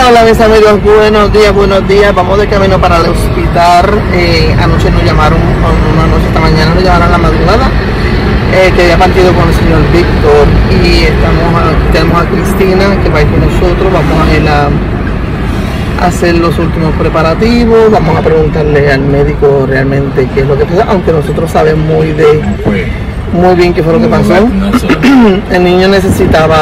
Hola mis amigos, buenos días, vamos de camino para el hospital. Anoche nos llamaron, esta mañana nos llamaron a la madrugada, que había partido con el señor Víctor, y tenemos a Cristina que va a ir con nosotros. Vamos a ir a hacer los últimos preparativos, vamos a preguntarle al médico realmente qué es lo que pasa, aunque nosotros sabemos muy bien qué fue lo que pasó. El niño necesitaba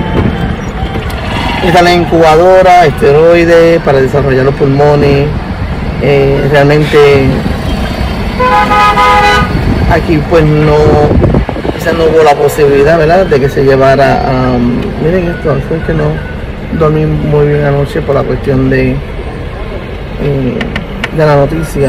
la incubadora, esteroides para desarrollar los pulmones. Realmente aquí pues quizás no hubo la posibilidad, ¿verdad?, de que se llevara miren esto, fue que no dormí muy bien anoche por la cuestión de la noticia,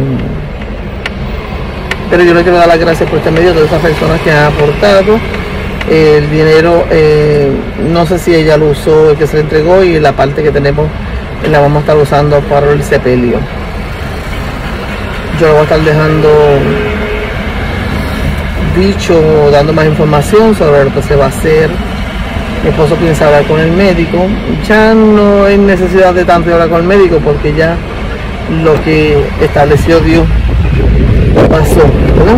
pero yo le quiero dar las gracias por este medio a todas esas personas que han aportado. El dinero, no sé si ella lo usó, el que se le entregó, y la parte que tenemos la vamos a estar usando para el sepelio. Yo lo voy a estar dejando dicho, dando más información sobre lo que se va a hacer. Mi esposo piensa hablar con el médico. Ya no hay necesidad de tanto hablar con el médico, porque ya lo que estableció Dios pasó, ¿no?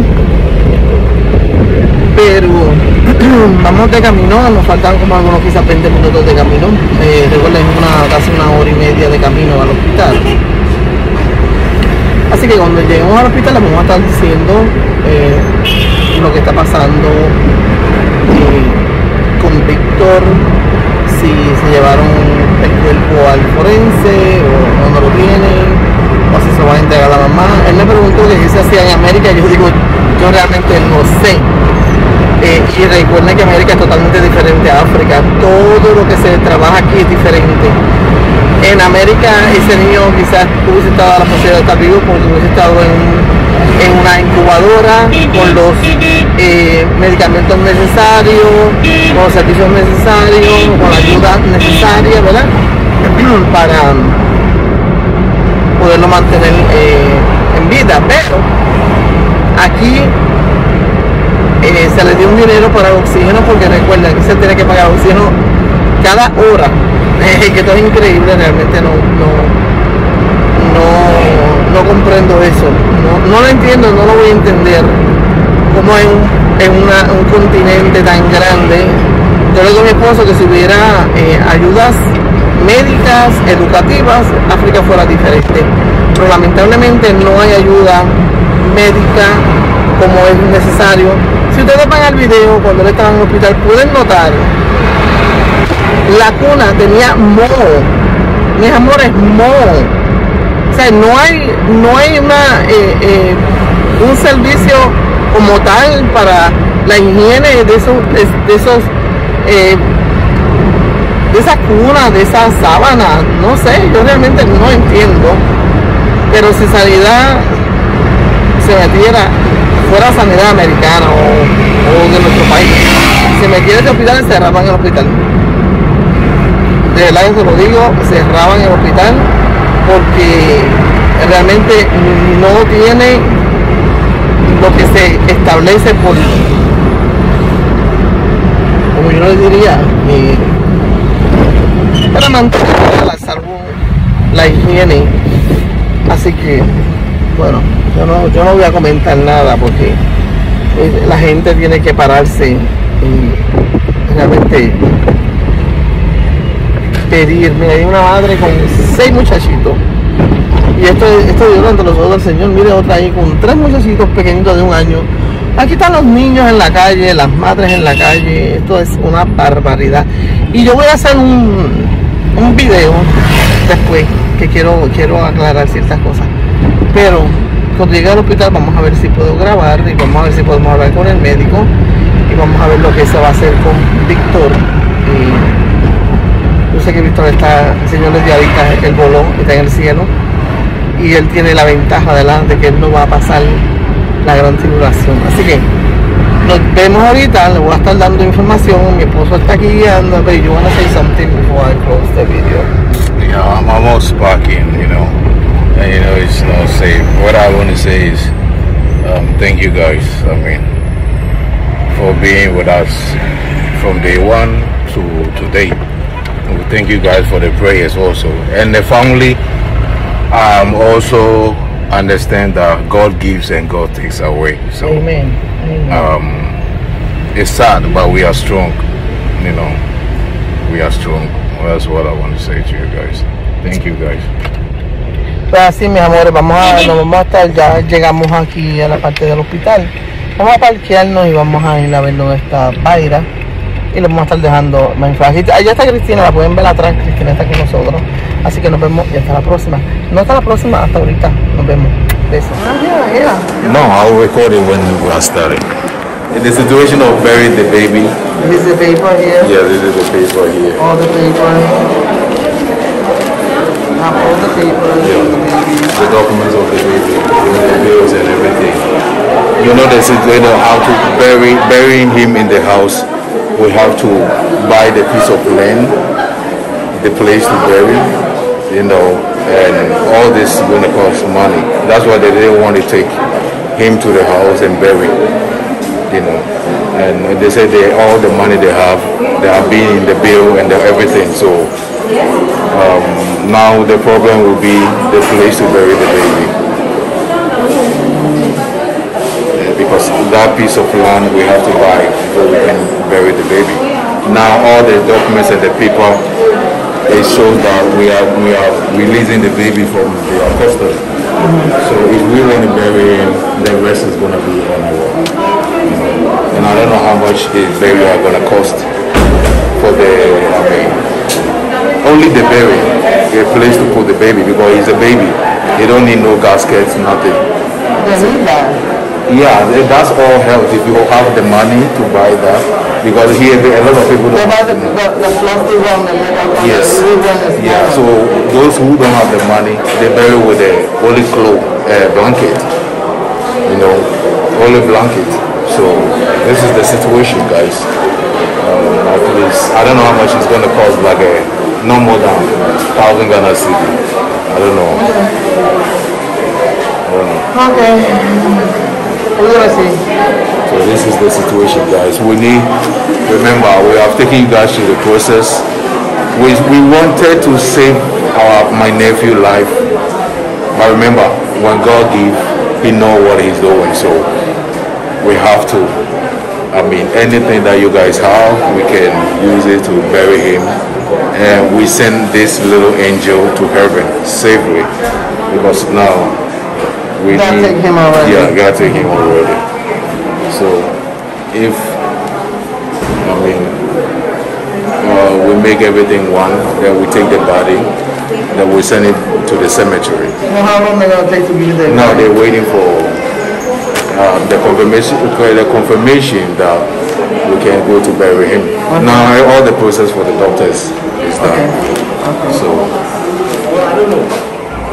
Pero vamos de camino, nos faltan como algunos quizás 20 minutos de camino. Recuerden, casi una hora y media de camino al hospital. Así que cuando lleguemos al hospital les vamos a estar diciendo lo que está pasando con Víctor, si se llevaron el cuerpo al forense o no lo tienen, o si se va a entregar a la mamá. Él me preguntó qué se hacía en América, y yo digo, yo realmente no sé. Y recuerden que América es totalmente diferente a África. Todo lo que se trabaja aquí es diferente. En América ese niño quizás hubiese estado a la posibilidad de estar vivo, porque hubiese estado en una incubadora con los medicamentos necesarios, con los servicios necesarios, con la ayuda necesaria, ¿verdad? Para poderlo mantener en vida. Pero aquí se les dio un dinero para el oxígeno, porque recuerden que se tiene que pagar oxígeno cada hora. Que esto es increíble, realmente no comprendo eso, no lo entiendo, no lo voy a entender. Como en un continente tan grande, yo le digo a mi esposo que si hubiera ayudas médicas, educativas, África fuera diferente, pero lamentablemente no hay ayuda médica como es necesario. Si ustedes van al video cuando él estaba en el hospital, pueden notar la cuna tenía moho, mis amores, moho. O sea, no hay un servicio como tal para la higiene de esas cunas, de esas sábanas. No sé, yo realmente no entiendo. Pero si sanidad se metiera, fuera sanidad americana o de nuestro país, si metiera ese hospital, cerraban el hospital. De verdad que se lo digo, cerraban el hospital, porque realmente no tiene lo que se establece por, como yo le diría, para mantener a salvo la higiene. Así que bueno, yo no voy a comentar nada, porque la gente tiene que pararse y realmente pedir. Mira, hay una madre con 6 muchachitos, y esto dio ante los ojos del Señor. Mire, otra ahí con 3 muchachitos pequeñitos de 1 año. Aquí están los niños en la calle, las madres en la calle. Esto es una barbaridad. Y yo voy a hacer un video después, que quiero aclarar ciertas cosas. Pero cuando llegue al hospital vamos a ver si puedo grabar, y vamos a ver si podemos hablar con el médico, y vamos a ver lo que se va a hacer con Víctor. Yo sé que Víctor está, el Señor le dio ahorita, él voló, está en el cielo, y él tiene la ventaja de que él no va a pasar la gran tribulación. Así que nos vemos ahorita, le voy a estar dando información. Mi esposo está aquí guiando. But you want to say something before I close the video? Yeah, I'm almost parking, and it's not safe. What I want to say is thank you guys, for being with us from day one to today. thank you guys for the prayers also. And the family also understand that God gives and God takes away. So Amen. It's sad, but we are strong. You know, we are strong. That's what I want to say to you guys. Thank you guys. Pues así, mis amores, nos vamos a estar, ya llegamos aquí a la parte del hospital. Vamos a parquearnos y vamos a ir a ver dónde está Baira. Y lo vamos a estar dejando mensajes. Allá está Cristina, la pueden ver atrás. Cristina está con nosotros. Así que nos vemos y hasta la próxima. No hasta la próxima, hasta ahorita. Nos vemos. Besos. No, I'll record it when we are starting. In the situation of burying the baby. This is the paper here. Yeah, this is the paper here. All the paper. All the paper. Yeah. The documents of the baby, the bills and everything. You know the situation of how to bury him in the house. We have to buy the piece of land, the place to bury, you know, and all this is going to cost money. That's why they didn't want to take him to the house and bury, you know. And they said all the money they have been in the bill and everything. So now the problem will be the place to bury the baby. Because that piece of land we have to buy before we can bury the baby. Now all the documents and the paper, it shows that we are releasing the baby from their custody. So if we want to bury him, the rest is going to be on our own. And I don't know how much the burial are going to cost for only the burial, a place to put the baby, because he's a baby. He don't need no caskets, nothing. Yeah, that's all help if you have the money to buy that, because here a lot of people don't have the plastic one. Yes. Yeah, so those who don't have the money, they bury with a only cloth blanket, you know, only blanket. So this is the situation, guys. At least I don't know how much it's going to cost, like no more than 1,000 Ghana cedi. I don't know. Okay. So this is the situation, guys. Remember, we have taken you guys through the process. We wanted to save my nephew's life, but remember, when God gives, He knows what He's doing. So we have to. Anything that you guys have, we can use it to bury him, and we send this little angel to heaven safely, because now. God take him already. Yeah, God take him already. So, if we make everything one, then we take the body, then we send it to the cemetery. Well, how long are they going to take to get there? Now they're waiting for the confirmation that we can go to bury him. Okay. Now all the process for the doctors is done. Okay. So. I don't know.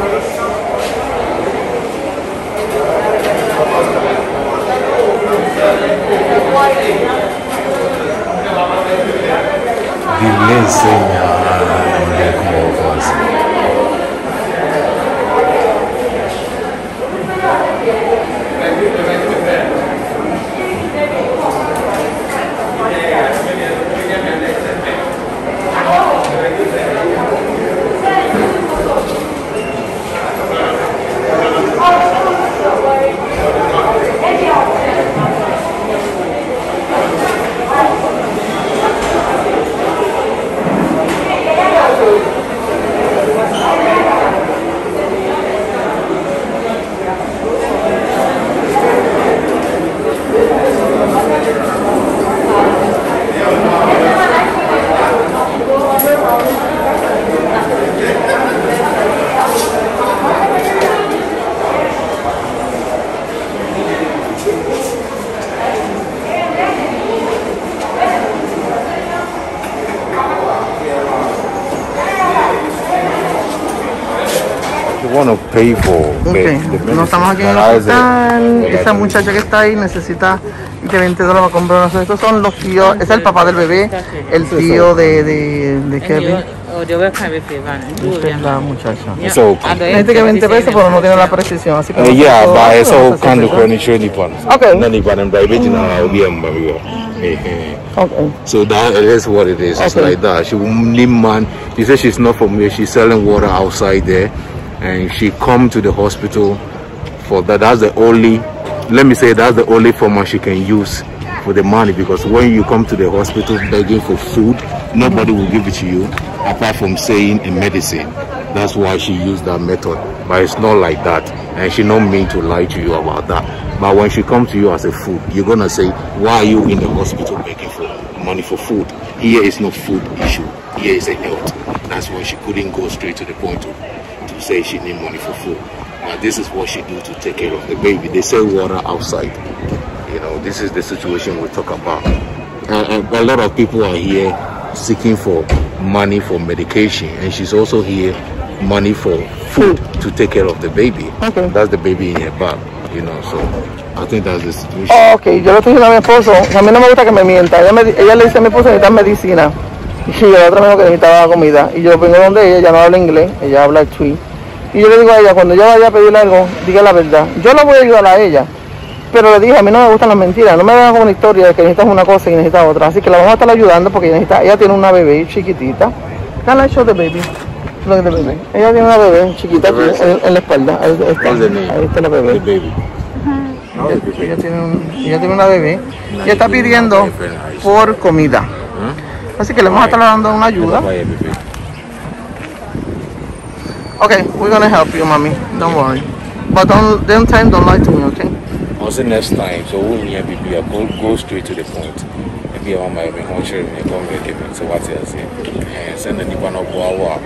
Want to pay for no estamos aquí en el hospital. Esa muchacha que está ahí necesita que $20 para comprar unos. Estos son los tíos, es el papá del bebé, el tío de Kevin. Esta es la muchacha. Este que 20 pesos, pero no tiene la precisión, así que yeah, but eso cuando con insurance. Okay. Okay. So that is what it is. It's like that. She will need man. She says she's not from here. She's selling water outside there, and she come to the hospital for that. That's the only. Let me say that's the only format she can use for the money, because when you come to the hospital begging for food, nobody will give it to you apart from saying a medicine. That's why she used that method, but it's not like that, and she don't mean to lie to you about that. But when she comes to you as a food, you're gonna say, why are you in the hospital begging for money for food? Here is no food issue, here is a health. That's why she couldn't go straight to the point to say she need money for food. But this is what she do to take care of the baby. They sell water outside. You know, this is the situation we talk about. A lot of people are here seeking for money for medication, and she's also here money for food to take care of the baby. Okay. That's the baby in her bag, you know, so I think that's the situation. Oh, ok, yo le estoy diciendo a mi esposo, a mí no me gusta que me mienta. Ella le dice a mi esposo que necesita medicina, y yo la otra me dijo que necesitaba comida, y yo vengo donde ella no habla inglés, ella habla Twi, y yo le digo a ella, cuando yo vaya a pedirle algo, diga la verdad. Yo la voy a ayudar a ella, pero le dije, a mí no me gustan las mentiras, no me vengan con una historia de que necesitas una cosa y necesitas otra, así que la vamos a estar ayudando porque ella tiene una bebé chiquitita. Can I show the baby? Look at the baby. Ella tiene una bebé chiquita aquí en la espalda. Ahí está la bebé. Ella tiene una bebé y está pidiendo por comida. Así que le vamos a estar dando una ayuda. Okay, we're gonna help you, mommy. Don't worry. But don't lie to me, okay? Also next time, so we'll go straight to the point. Maybe I might be more sure they come here, so what I say, and send the Nippon of Wawa.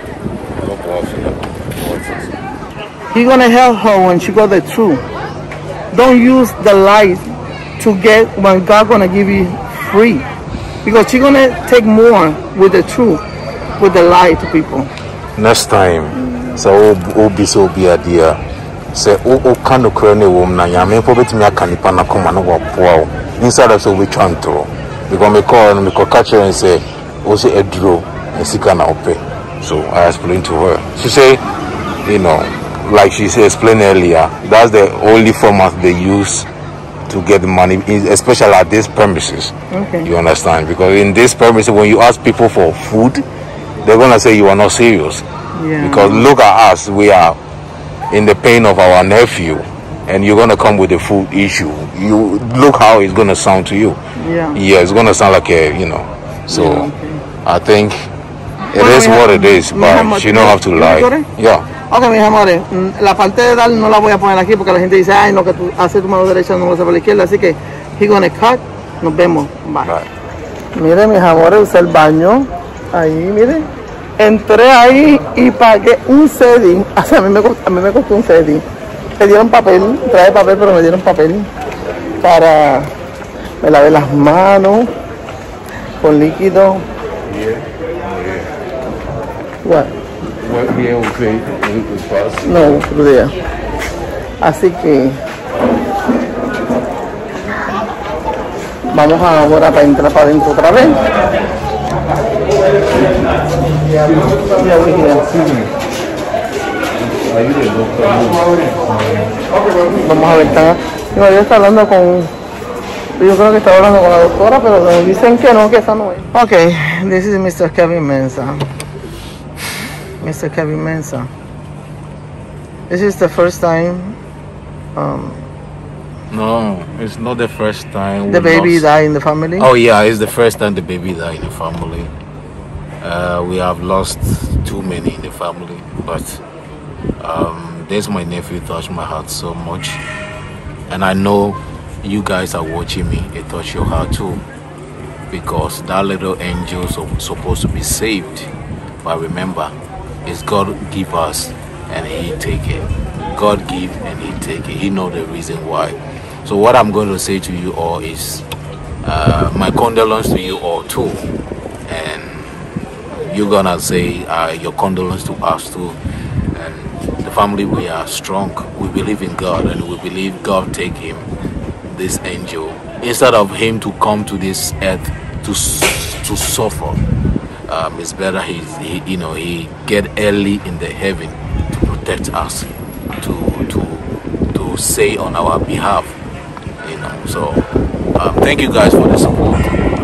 He's gonna help her when she got the truth. Don't use the lies to get when God gonna give you free, because she's gonna take more with the truth, with the lie to people. Next time, so will be a dear. Say, can the crony woman, I mean, probably me a canipana come and walk wow. Inside of so we trying to. Because me call and me call catch her and say, also a draw and she can pay. So I explained to her. She say, you know, like she explained earlier, that's the only format they use to get the money, especially at these premises. Okay. You understand? Because in this premises, when you ask people for food, they're gonna say you are not serious. Yeah. Because look at us, we are in the pain of our nephew, and you're gonna come with a food issue. You look how it's gonna sound to you. Yeah. Yeah, it's gonna sound like a, you know. So yeah, okay. I think it is what it is, but you don't have to lie. Yeah. Ok, mis amores, la parte de dar no la voy a poner aquí porque la gente dice, ay, no, que tú haces tu mano derecha, no lo haces por la izquierda, así que he gonna cut, nos vemos, bye. Miren, mis amores, usé el baño, ahí, miren, entré ahí y pagué un setting, o sea, a mí me costó un setting, me dieron papel, traje papel, pero me dieron papel para, me lavé las manos con líquido. What? No, crudea. Así que vamos ahora para entrar para adentro otra vez. Vamos a ver, yo está hablando con, yo creo que está hablando con la doctora, pero me dicen que no, que esa no es. Okay, this is Mr. Kevin Mensah. Mr. Kevin Mensah. This is the first time. No, it's not the first time. The baby died in the family? Oh yeah, it's the first time the baby died in the family. We have lost too many in the family, but this my nephew touched my heart so much, and I know you guys are watching me. It touched your heart too, because that little angel is supposed to be saved. But remember, it's God give us and He take it. God give and He take it. He know the reason why. So what I'm going to say to you all is my condolence to you all too, and you're gonna say your condolence to us too. And the family, we are strong. We believe in God, and we believe God take him, this angel, instead of him to come to this earth to suffer. It's better he get early in the heaven to protect us, to say on our behalf, you know. So thank you guys for the support.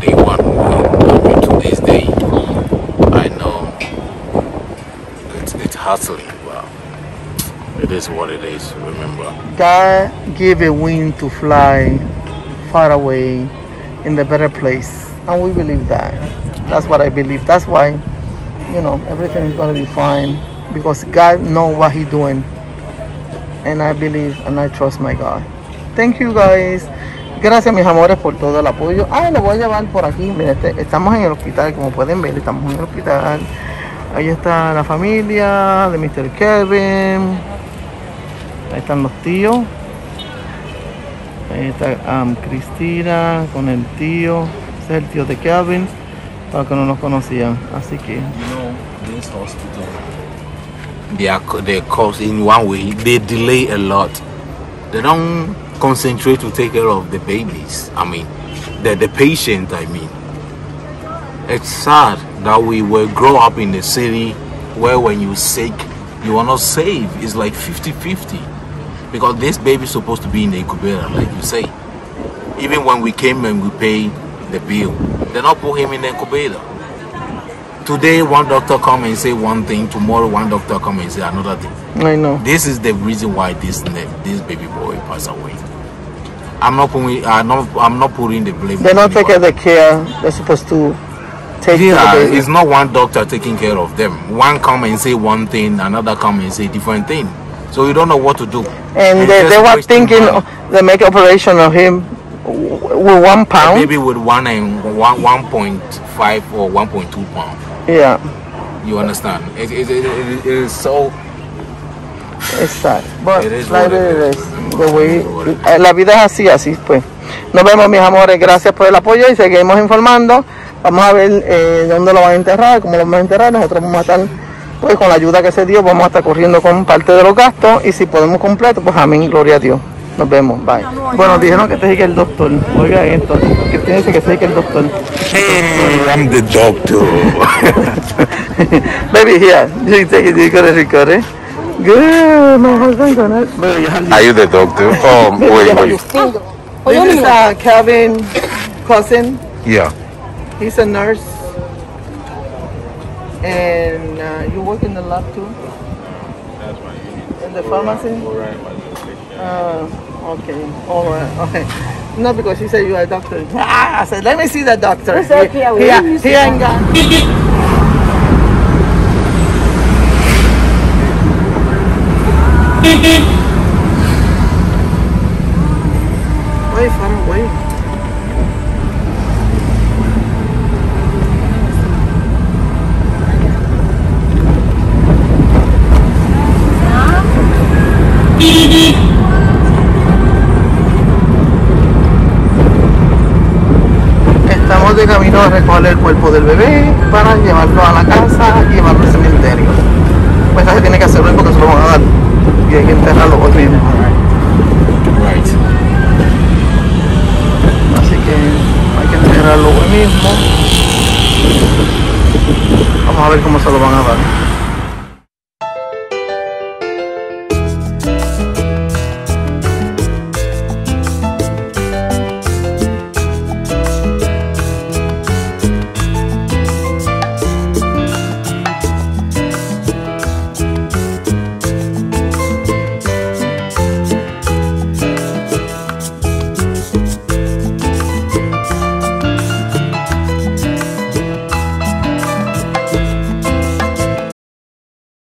anyone. I mean, to this day, I know it's hustling, but it is what it is. Remember, God give a wing to fly far away in the better place, and we believe that. That's what I believe. That's why, everything is going to be fine because God knows what He's doing, and I believe and I trust my God. Thank you guys. Gracias mis amores por todo el apoyo. Lo voy a llevar por aquí. Miren, estamos en el hospital, como pueden ver, estamos en el hospital. Ahí está la familia de Mr. Kevin. Ahí están los tíos. Ahí está Cristina con el tío. Ese es el tío de Kevin, para que no nos conocían. Así que, this hospital, they cost in one way. They delay a lot. They don't concentrate to take care of the babies. I mean, the patient. I mean, it's sad that we will grow up in a city where when you're sick, you are not safe. It's like 50-50 because this baby is supposed to be in the incubator, like you say. Even when we came and we paid the bill, they not put him in the incubator. Today, one doctor come and say one thing. Tomorrow, one doctor come and say another thing. I know. This is the reason why this baby boy passed away. I'm not putting the blame. They're not taking the care they're supposed to take. Yeah, it's not one doctor taking care of them. One come and say one thing, another come and say different thing. So you don't know what to do. And they were thinking they make operation of him with 1 pound. Maybe with 1.5 or 1.2 pounds. Yeah. You understand? It is so. It's sad. But It is like what it it is. is. The way, la vida es así pues. Nos vemos mis amores, gracias por el apoyo y seguimos informando. Vamos a ver dónde lo van a enterrar, cómo lo vamos a enterrar. Nosotros vamos a estar, pues con la ayuda que se dio, vamos a estar corriendo con parte de los gastos y si podemos completo, pues amén, gloria a Dios. Nos vemos, bye. Bueno, dijeron que te dije el doctor. Oiga esto, que tiene que ser el doctor. Hey, I'm the doctor. Baby, here, you take it, you got to record it. Good, my husband gonna. Are you the doctor? Oh, wait. This is Kevin cousin. Yeah. He's a nurse. And you work in the lab too? That's right. In the pharmacy? Okay. All right. Okay. No, because she said you are a doctor. I said, let me see the doctor. He ain't got. Way far away. Estamos de camino a recoger el cuerpo del bebé para llevarlo a la casa y llevarlo al cementerio. Pues se tiene que hacerlo porque se lo van a dar y hay que enterrarlo hoy mismo. Right. Así que hay que enterrarlo hoy mismo. Vamos a ver cómo se lo van a dar.